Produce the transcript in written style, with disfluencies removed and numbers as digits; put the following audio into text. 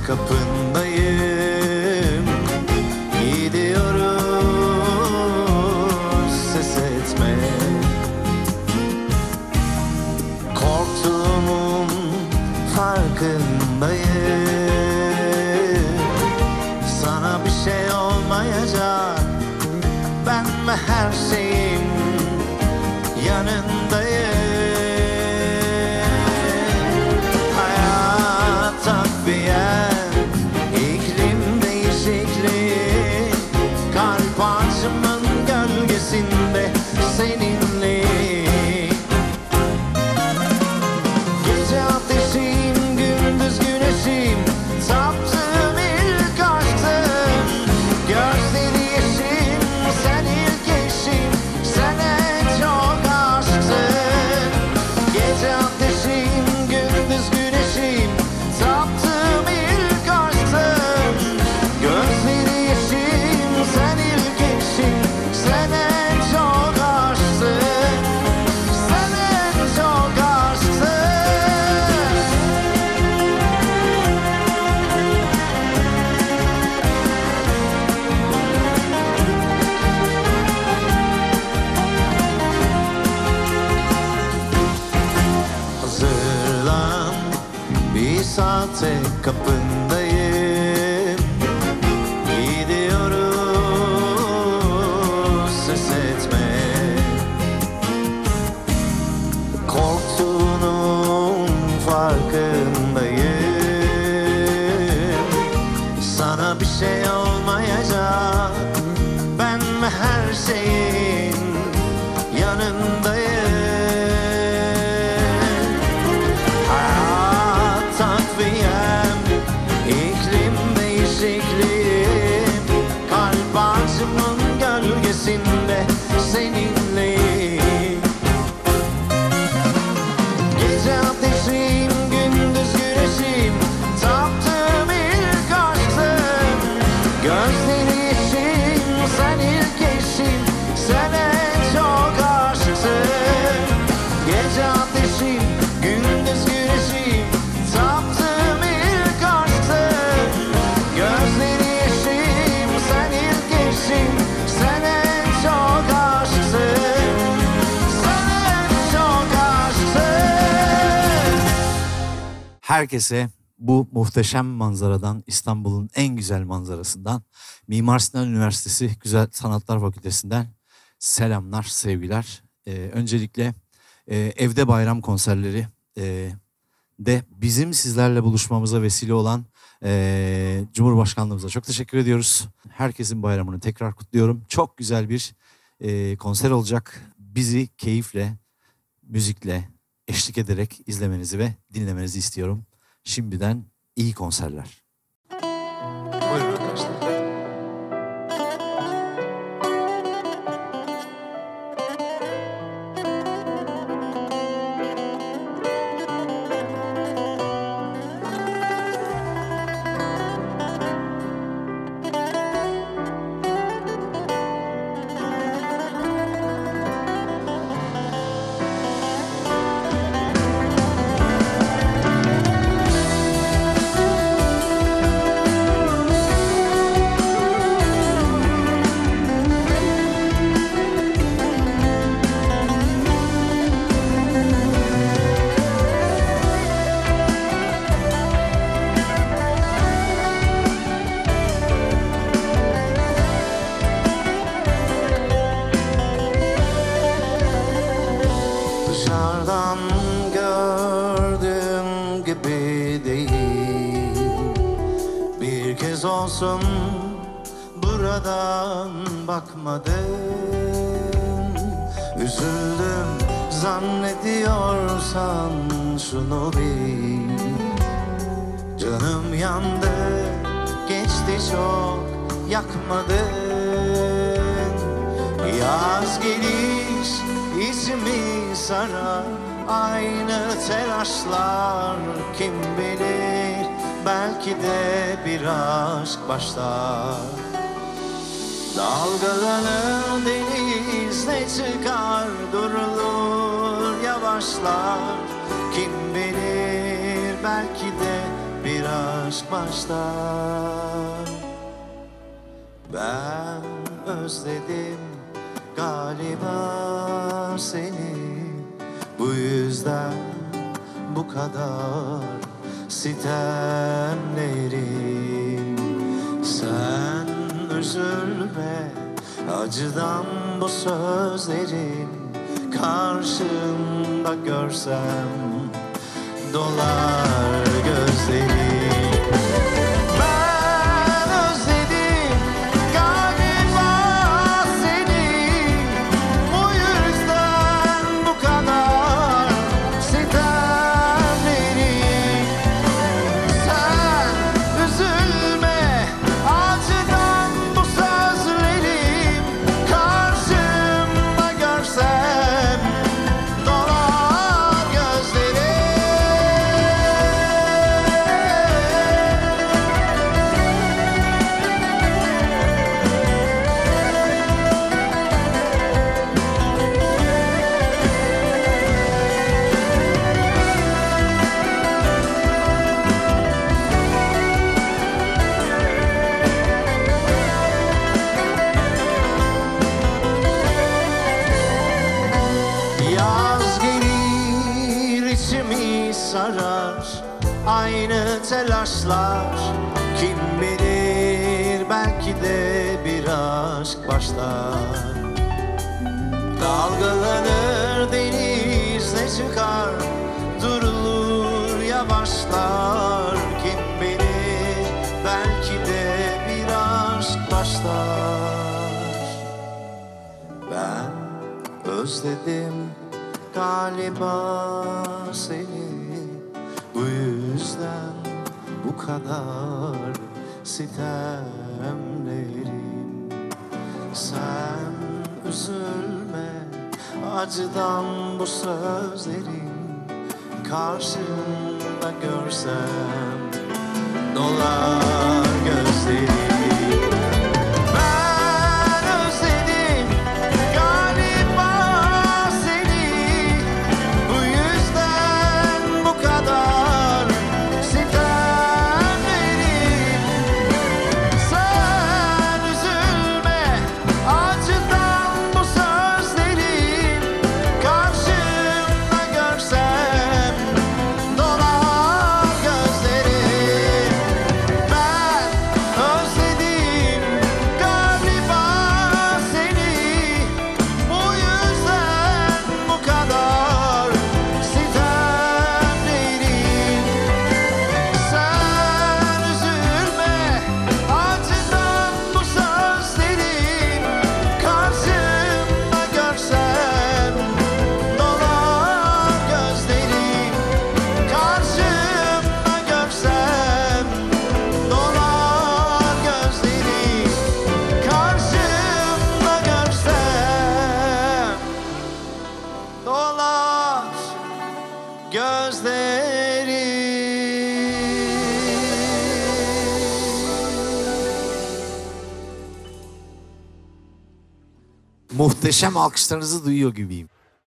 kapındayım. Gidiyoruz, ses etme. Korktuğumun farkındayım. Sana bir şey olmayacak. Ben ve her şeyim yanındayım. Hayat takviyen, iklim değişikliği, kalp ağacımın gölgesinde seninle. Gece ateşim, gündüz güneşim, taptığım ilk aşktın. Gözleri yeşim, sen ilk eşim, sen en çok aşktın. Gece ateşim, gündüz güneşim, taptığım ilk aşktın. Gözleri yeşim, sen ilk eşim, sen en çok aşktın. Sen en çok aşktın. Hazırlan, bir saate kapındayım. Gidiyoruz, ses etme. Korktuğunun farkındayım. Sana bir şey olmayacak. Ben ve her şeyin yanındayım. Hayat takviyem, iklim değişikliğim, kalp ağacımın gölgesinde seninleyim. Gece ateşim, gündüz güneşim, taptığım ilk aşktın. Gözleri yeşim, sen ilk eşim, sen en çok aşksın. Gece ateşim, gündüz güneşim, taptığım ilk aşktın. Gözleri yeşim, sen ilk eşim, sen en çok aşksın. Sen en çok aşksın. Herkese bu muhteşem manzaradan, İstanbul'un en güzel manzarasından, Mimar Sinan Üniversitesi Güzel Sanatlar Fakültesinden selamlar, sevgiler. Öncelikle evde bayram konserleri de bizim sizlerle buluşmamıza vesile olan Cumhurbaşkanlığımıza çok teşekkür ediyoruz. Herkesin bayramını tekrar kutluyorum. Çok güzel bir konser olacak. Bizi keyifle, müzikle eşlik ederek izlemenizi ve dinlemenizi istiyorum. Şimdiden iyi konserler. Buyurun arkadaşlar. Dışarıdan gördüğüm gibi değil. Bir kez olsun buradan bakmadın. Üzüldüm zannediyorsan şunu bil. Canım yandı, geçti çok, yakmadın. Yaz gelir, içimi sarar aynı telaşlar. Kim bilir, belki de bir aşk başlar. Dalgalanır deniz, ne çıkar, durulur, yavaşlar. Kim bilir, belki de bir aşk aşk başlar. Ben özledim galiba seni, bu yüzden bu kadar sitemlerim. Sen üzülme, acıdan bu sözlerin karşımda görsem dolar gözlerim. Ben özledim galiba seni, bu yüzden bu kadar sitemlerim. Sen üzülme, acıdan bu sözlerim karşımda görsem dolar gözlerim. Yaz gelir içimi sarar, aynı telaşlar. Kim bilir belki de bir aşk başlar. Dalgalanır denizle çıkar, durulur yavaşlar. Kim bilir belki de bir aşk başlar. Ben özledim galiba seni, bu yüzden bu kadar sitemlerim. Sen üzülme, acıdan bu sözlerin karşımda görsem dolar gözlerim. Ben özledim galiba seni, bu yüzden bu kadar sitemlerim. Sen üzülme, acıdan bu sözlerim karşımda görsem dolar gözlerim. Ben özledim galiba seni, bu yüzden bu kadar sitemlerim. Sen üzülme, acıdan bu sözlerim karşımda görsem dolar gözlerim. Karşımda görsem dolar gözlerim. Karşımda görsem dolar gözlerim. Muhteşem alkışlarınızı duyuyor gibiyim.